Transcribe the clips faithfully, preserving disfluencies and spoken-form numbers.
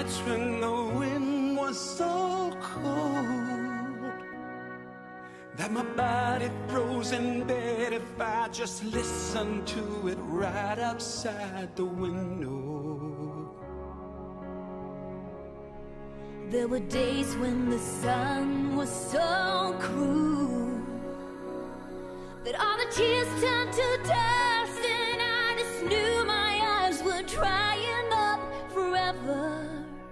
nights when the wind was so cold that my body froze in bed if I just listened to it right outside the window. There were days when the sun was so cruel that all the tears turned to dust, and I just knew my eyes were drying up forever.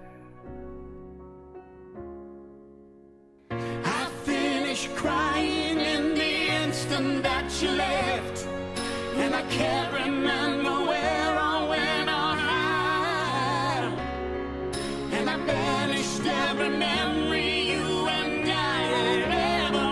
I finished crying in the instant that you left, and I can't remember where or when or how, and I banished every memory you and I had ever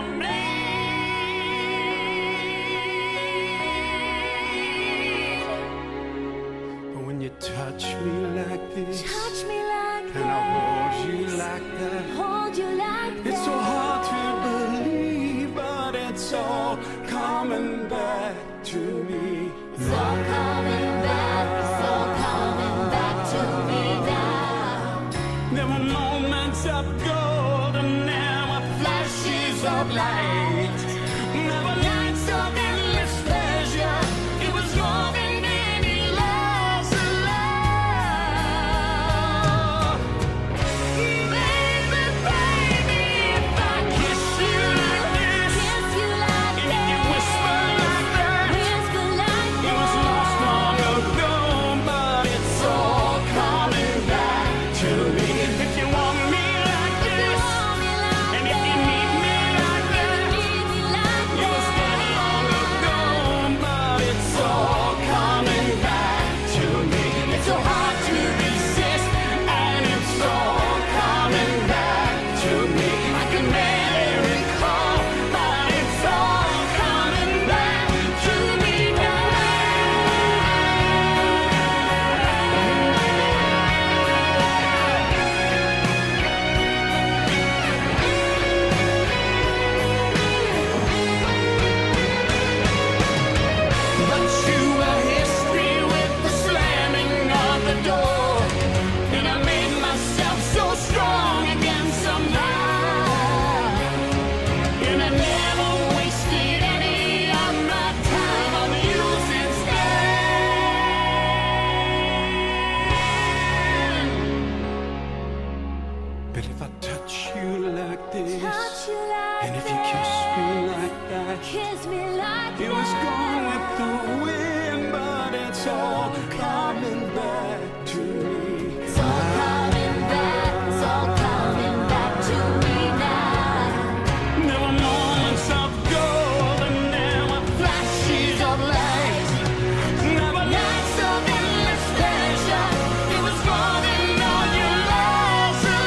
made. But when you touch me like this, Touch me like and I hold you like that, hold you like that. it's so hard to believe, but it's all coming back to me. It's all coming back, it's all coming back to me now. There were moments of gold and there were flashes of light. There were nights of endless pleasure. It was more than any loss of love. Baby, baby, if I kiss you like this, Kiss you like and that, if you whisper like that, whisper like it was that. lost long ago, but it's all coming back to me. If you want me like this, and if you need me like that, it was dead long ago, but it's all coming back to me. It's so hard to resist, and it's all coming back to me. I can barely recall, but it's all coming back to me now. But you were history with the slamming of the door, and I made myself so strong again somehow, and I never wasted any of my time on you since then. But if I touch you like this, Touch you like and if you kiss me like that, Kiss me like it was gone with the wind, but it's all coming back to me. It's all coming back, it's all coming back to me now. There were moments of gold and there were flashes of light. There were nights of endless pleasure. It was more than all your lost of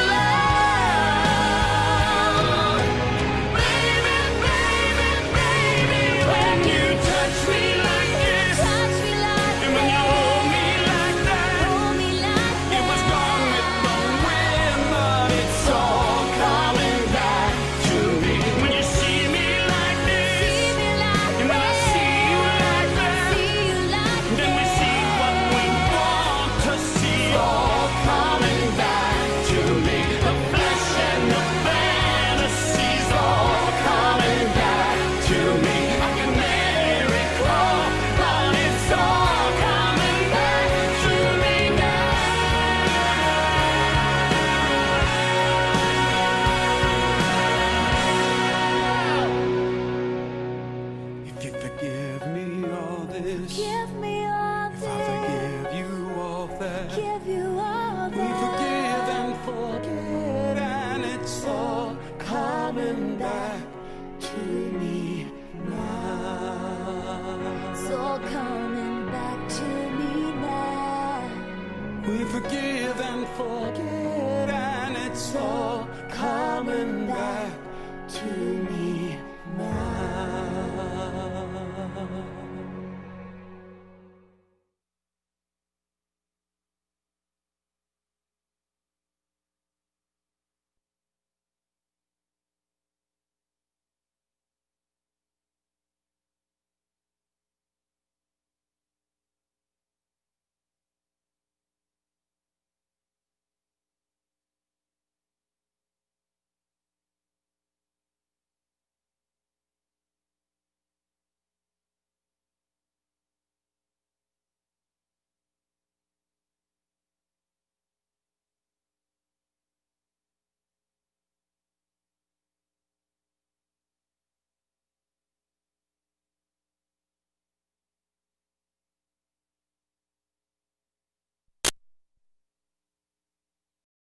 love. Baby, baby, baby, when you touch me like this, Touch me like and when you hold me like that, hold me like it was gone with the wind, but it's all coming back to me. When you see me like this, See me like and when I see you like that, See you like then we see what we want to see. All coming back to me. The flesh and the fantasies all coming back to me. I can barely recall, but it's all coming back to me now. If you forgive me all this, Give me all if I this, forgive you all that, give you all we that. forgive and forget, and it's all coming back to me now. It's all coming back to me now. We forgive and forget, and it's all coming back to